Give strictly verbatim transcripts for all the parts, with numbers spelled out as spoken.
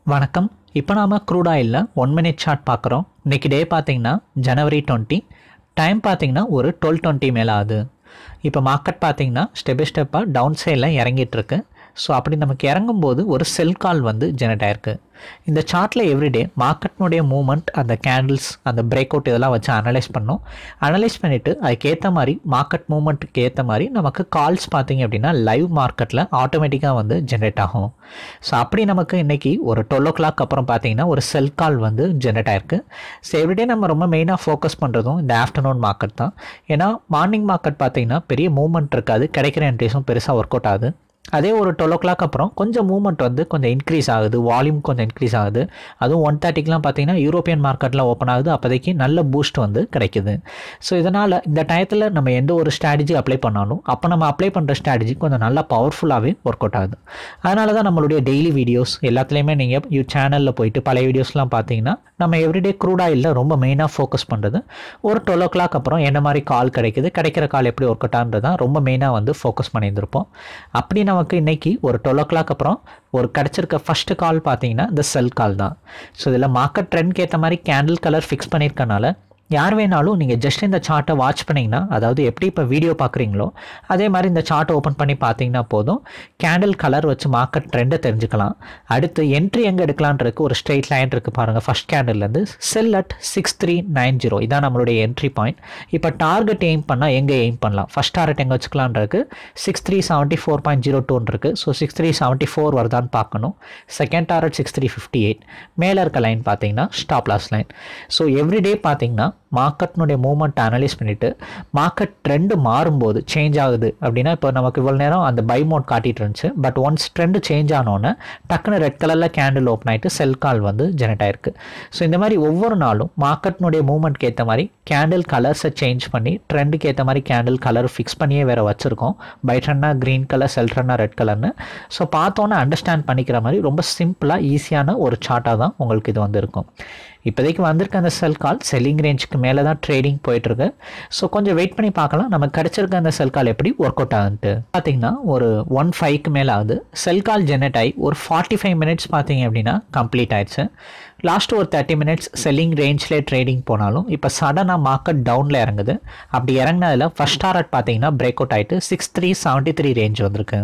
வணக்கம். இப்போ நாம க்ரூட் ஆயில்ல ஒன் மினிட் சார்ட் பார்க்குறோம். இன்னைக்கு டே பார்த்தீங்கன்னா ஜனவரி டுவெண்ட்டி, டைம் பார்த்தீங்கன்னா ஒரு டுவெல் டுவெண்ட்டி மேலே ஆகுது. இப்போ மார்க்கெட் பார்த்தீங்கன்னா ஸ்டெப் பை ஸ்டெப்பாக டவுன் சைடில் இறங்கிட்டு இருக்கு. ஸோ அப்படி நமக்கு இறங்கும்போது ஒரு செல் கால் வந்து ஜெனரேட் ஆயிருக்கு. இந்த சார்ட்டில் எவ்ரிடே மார்க்கெட்னுடைய மூவ்மெண்ட், அந்த கேண்டில்ஸ், அந்த பிரேக் அவுட் இதெல்லாம் வச்சு அனலைஸ் பண்ணோம். அனலைஸ் பண்ணிவிட்டு அதுக்கேற்ற மாதிரி மார்க்கெட் மூவ்மெண்ட்டுக்கு ஏற்ற மாதிரி நமக்கு கால்ஸ் பார்த்தீங்க அப்படின்னா லைவ் மார்க்கெட்டில் ஆட்டோமேட்டிக்காக வந்து ஜென்ரேட் ஆகும். ஸோ அப்படி நமக்கு இன்றைக்கி ஒரு டுவெல் ஓ கிளாக் அப்புறம் பார்த்தீங்கன்னா ஒரு செல் கால் வந்து ஜென்ரேட் ஆயிருக்கு. ஸோ எவ்ரிடே நம்ம ரொம்ப மெயினாக ஃபோக்கஸ் பண்ணுறதும் இந்த ஆஃப்டர்நூன் மார்க்கெட் தான். ஏன்னா மார்னிங் மார்க்கெட் பார்த்தீங்கன்னா பெரிய மூவ்மெண்ட் இருக்காது, கிடைக்கிற என்ட்ரிஸும் பெருசாக ஒர்க் அவுட் ஆகுது. அதே ஒரு டுவெல் ஓ கிளாக் அப்புறம் கொஞ்சம் மூவ்மெண்ட் வந்து கொஞ்சம் இன்க்ரீஸ் ஆகுது, வால்யூம் கொஞ்சம் இன்க்ரீஸ் ஆகுது. அதுவும் ஒன் தேர்ட்டிக்கெலாம் பார்த்தீங்கன்னா யூரோப்பியன் மார்க்கெட்டில் ஓப்பன் ஆகுது. அப்போதைக்கு நல்ல பூஸ்ட் வந்து கிடைக்குது. ஸோ இதனால் இந்த டயத்தில் நம்ம எந்த ஒரு ஸ்ட்ராட்டஜி அப்ளை பண்ணாலும் அப்போ நம்ம அப்ளை பண்ணுற ஸ்ட்ராட்டஜி கொஞ்சம் நல்லா பவர்ஃபுல்லாகவே ஒர்க் அவுட் ஆகுது. அதனால தான் நம்மளுடைய டெய்லி வீடியோஸ் எல்லாத்துலேயுமே நீங்கள் யூ சேனலில் போயிட்டு பழைய வீடியோஸ்லாம் பார்த்தீங்கன்னா நம்ம எவ்ரிடே க்ரூட் ஆயிலில் ரொம்ப மெயினாக ஃபோக்கஸ் பண்ணுறது ஒரு டுவெல் ஓ கிளாக் அப்புறம் என்ன மாதிரி கால் கிடைக்குது, கிடைக்கிற கால் எப்படி ஒர்க் அவுட் ஆகுறது தான் ரொம்ப மெயினாக வந்து ஃபோக்கஸ் பண்ணியிருந்திருப்போம். அப்படி நமக்கு இன்றைக்கி ஒரு டுவெல் ஓ கிளாக் அப்புறம் ஒரு கிடச்சிருக்க ஃபஸ்ட்டு கால் பார்த்தீங்கன்னா இந்த செல் கால் தான். ஸோ இதில் மார்க்கெட் ட்ரெண்ட்க்கு ஏற்ற மாதிரி கேண்டில் கலர் ஃபிக்ஸ் பண்ணியிருக்கனால யார் வேணாலும் நீங்கள் ஜஸ்ட் இந்த சார்ட்டை வாட்ச் பண்ணிங்கன்னா, அதாவது எப்படி இப்போ வீடியோ பார்க்குறீங்களோ அதே மாதிரி இந்த சார்ட்டை ஓப்பன் பண்ணி பார்த்தீங்கன்னா போதும், கேண்டில் கலர் வச்சு மார்க்கெட் ட்ரெண்டை தெரிஞ்சுக்கலாம். அடுத்து என்ட்ரி எங்கே எடுக்கலான்றதுக்கு ஒரு ஸ்ட்ரெயிட் லைன் இருக்குது பாருங்கள். ஃபஸ்ட் கேண்டில்லேருந்து sell at six three nine zero இதான் நம்மளுடைய என்ட்ரி பாயிண்ட். இப்போ டார்கெட் எய்ம் பண்ணால் எங்கே எய்ம் பண்ணலாம், ஃபஸ்ட் டார்கெட் எங்கே வச்சுக்கலான்றதுக்கு six three seventy four point zero டூன்னு இருக்குது. So six three seventy four வருதான்னு பார்க்கணும். Second target six three fifty eight மேலே இருக்க லைன் பார்த்தீங்கன்னா stop loss line. So everyday பார்த்தீங்கன்னா மார்க்கெட்னுடைய மூவ்மெண்ட் அனலைஸ் பண்ணிவிட்டு மார்க்கெட் ட்ரெண்டு மாறும்போது சேஞ்ச் ஆகுது அப்படின்னா, இப்போ நமக்கு இவ்வளோ நேரம் அந்த பை மோட் காட்டிகிட்டு இருந்துச்சு. பட் ஒன்ஸ் ட்ரெண்டு சேஞ்ச் ஆனோன்னே டக்குன்னு ரெட் கலரில் கேண்டில் ஓப்பன் ஆகிட்டு செல் கால் வந்து ஜெனரேட் ஆயிருக்கு. ஸோ இந்த மாதிரி ஒவ்வொரு நாளும் மார்க்கெட்னுடைய மூவ்மெண்ட்க்கு ஏற்ற மாதிரி கேண்டில் கலர்ஸை சேஞ்ச் பண்ணி ட்ரெண்டுக்கு ஏற்ற மாதிரி கேண்டில் கலர் ஃபிக்ஸ் பண்ணியே வேறு வச்சுருக்கோம். பை ட்ரெண்ட்னா க்ரீன் கலர், செல் ட்ரெண்ட்னா ரெட் கலர்னு. ஸோ பார்த்தோன்னே அண்டர்ஸ்டாண்ட் பண்ணிக்கிற மாதிரி ரொம்ப சிம்பிளாக ஈஸியான ஒரு சார்ட்டாக தான் உங்களுக்கு இது வந்து இருக்கும். இப்போதைக்கு வந்திருக்க அந்த செல் கால் செல்லிங் ரேஞ்சுக்கு மேலே தான் ட்ரேடிங் போயிட்டுருக்கு. ஸோ கொஞ்சம் வெயிட் பண்ணி பார்க்கலாம் நமக்கு கிடச்சிருக்க அந்த செல் கால் எப்படி ஒர்க் அவுட் ஆகுதுன்ட்டு. பார்த்தீங்கன்னா ஒரு ஒன் ஃபைவ்க்கு மேலே ஆகுது. செல் கால் ஜெனரேட் ஆகி ஒரு ஃபார்ட்டி ஃபைவ் மினிட்ஸ் பார்த்தீங்க அப்படின்னா கம்ப்ளீட் ஆயிடுச்சு. லாஸ்ட் ஒரு தேர்ட்டி மினிட்ஸ் செல்லிங் ரேஞ்சிலே ட்ரேடிங் போனாலும் இப்போ சடனாக மார்க்கெட் டவுனில் இறங்குது. அப்படி இறங்கினதில் ஃபஸ்ட் டாரட் பார்த்தீங்கன்னா பிரேக் அவுட் ஆகிட்டு six three seventy three range வந்திருக்கு.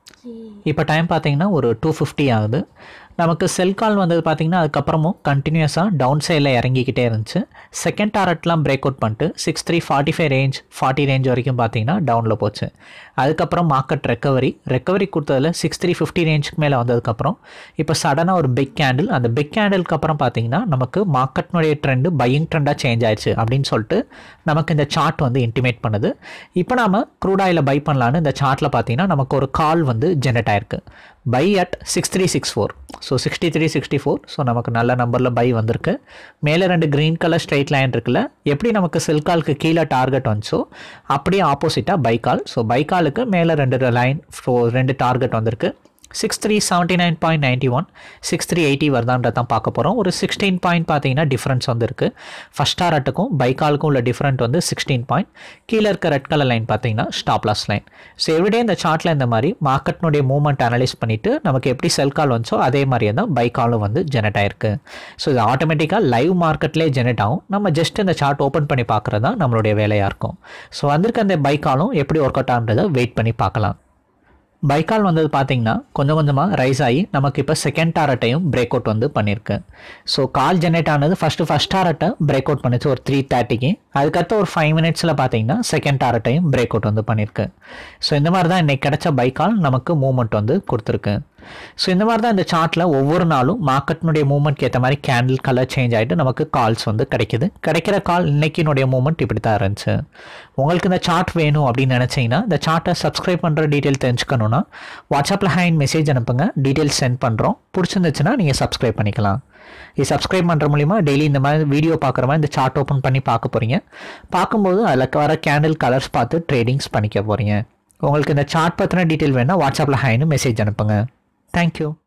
இப்போ டைம் பார்த்தீங்கன்னா ஒரு டூ ஃபிஃப்டி ஆகுது. நமக்கு செல் கால் வந்தது பார்த்திங்கன்னா அதுக்கப்புறமும் கண்டினியூஸாக டவுன் சைடில் இறங்கிக்கிட்டே இருந்துச்சு. செகண்ட் டாரட்லாம் பிரேக் அவுட் பண்ணிட்டு six three forty five range forty range வரைக்கும் பார்த்தீங்கன்னா டவுனில் போச்சு. அதுக்கப்புறம் மார்க்கெட் ரெக்கவரி ரெக்கவரி கொடுத்ததில் சிக்ஸ் த்ரீ ஃபிஃப்டி ரேஞ்சுக்கு மேலே வந்ததுக்கப்புறம் இப்போ சடனாக ஒரு பிக் கேண்டில், அந்த பிக் கேண்டிலுக்கு அப்புறம் பார்த்தீங்கன்னா நமக்கு மார்க்கெட்னுடைய ட்ரெண்டு பையிங் ட்ரெண்டாக சேஞ்ச் ஆயிடுச்சு அப்படின்னு சொல்லிட்டு நமக்கு இந்த சார்ட் வந்து இன்டிமேட் பண்ணுது. இப்போ நாம் க்ரூட் ஆயிலை பை பண்ணலான்னு இந்த சார்ட்டில் பார்த்தீங்கன்னா நமக்கு ஒரு கால் வந்து ஜெனரேட் ஆயிருக்கு. Buy at six three six four so sixty three sixty four so நமக்கு நல்ல நம்பரில் பை வந்திருக்கு. மேலே ரெண்டு க்ரீன் கலர் ஸ்ட்ரைட் லைன் இருக்குல்ல, எப்படி நமக்கு செல் காலுக்கு கீழே டார்கெட் வந்துச்சோ அப்படியே ஆப்போசிட்டாக பை கால். ஸோ பை காலுக்கு மேலே ரெண்டு லைன் ரெண்டு டார்கெட் வந்திருக்கு. Six three seventy nine point ninety one six three eighty வருதான்றது தான் பார்க்க போகிறோம். ஒரு சிக்ஸ்டீன் பாயிண்ட் பார்த்தீங்கன்னா டிஃப்ரென்ஸ் வந்து இருக்குது. ஃபஸ்ட் டாரட்டுக்கும் பைக்காலுக்கும் உள்ள டிஃப்ரெண்ட் வந்து சிக்ஸ்டீன் பாயிண்ட். கீழே இருக்க ரெட் கலர் லைன் பார்த்தீங்கன்னா stop loss line. So everyday இந்த சார்ட்டில் இந்த மாதிரி மார்க்கெட்னுடைய மூவ்மெண்ட் அனலைஸ் பண்ணிவிட்டு நமக்கு எப்படி செல் கால் வந்துச்சோ அதே மாதிரியே தான் பைக்காலும் வந்து ஜெனரேட் ஆயிருக்கு. ஸோ இது ஆட்டோமேட்டிக்காக லைவ் மார்க்கெட்லேயே ஜெனரேட் ஆகும். நம்ம ஜஸ்ட் இந்த சார்ட் ஓப்பன் பண்ணி பார்க்குறது தான் நம்மளுடைய வேலையாக இருக்கும். ஸோ வந்திருக்க அந்த பைக்காலும் எப்படி ஒர்க் அவுட் ஆகுன்றதை வெயிட் பண்ணி பார்க்கலாம். பைக்கால் வந்தது பார்த்தீங்கன்னா கொஞ்சம் கொஞ்சமாக ரைஸ் ஆகி நமக்கு இப்போ செகண்ட் டாரட்டையும் பிரேக் அவுட் வந்து பண்ணியிருக்கு. ஸோ கால் ஜெனரேட் ஆனது ஃபஸ்ட்டு ஃபஸ்ட் டாரட்டை பிரேக் அவுட் பண்ணிச்சு ஒரு த்ரீ தேர்ட்டிக்கு. அதுக்கடுத்து ஒரு ஃபைவ் மினிட்ஸில் பார்த்தீங்கன்னா செகண்ட் டாரட்டையும் பிரேக் அவுட் வந்து பண்ணியிருக்கு. ஸோ இந்த மாதிரி தான் இன்றைக்கி கிடச்ச பைக்கால் நமக்கு மூவ்மெண்ட் வந்து கொடுத்துருக்கு. ஸோ இந்த மாதிரி தான் இந்த சார்ட்டில் ஒவ்வொரு நாளும் மார்க்கெட்னுடைய மூவ்மெண்ட்க்கு ஏற்ற மாதிரி கேண்டில் கலர் சேஞ்ச் ஆகிட்டு நமக்கு கால்ஸ் வந்து கிடைக்கிது. கிடைக்கிற கால் இன்னைக்கினுடைய மூவ்மெண்ட் இப்படி தான் இருந்துச்சு. உங்களுக்கு இந்த சார்ட் வேணும் அப்படின்னு நினச்சிங்கன்னா இந்த சார்ட்டை சப்ஸ்கிரைப் பண்ணுற டீட்டெயில் தெரிஞ்சுக்கணுன்னா வாட்ஸ்அப்பில் ஹேண்ட் மெசேஜ் அனுப்புங்க, டீட்டெயில்ஸ் சென்ட் பண்ணுறோம். பிடிச்சிருந்துச்சுன்னா நீங்கள் சப்ஸ்கிரைப் பண்ணிக்கலாம். இது சப்ஸ்கிரைப் பண்ணுற மூலிமா டெய்லி இந்த மாதிரி வீடியோ பார்க்குற மாதிரி இந்த சார்ட் ஓப்பன் பண்ணி பார்க்க போகிறீங்க. பார்க்கும்போது அதில் வர கேண்டில் கலர்ஸ் பார்த்து ட்ரேடிங்ஸ் பண்ணிக்க போகிறீங்க. உங்களுக்கு இந்த சார்ட் பற்றின டீட்டெயில் வேணால் வாட்ஸ்அப்பில் ஹேண்ட் மெசேஜ் அனுப்புங்க. Thank you.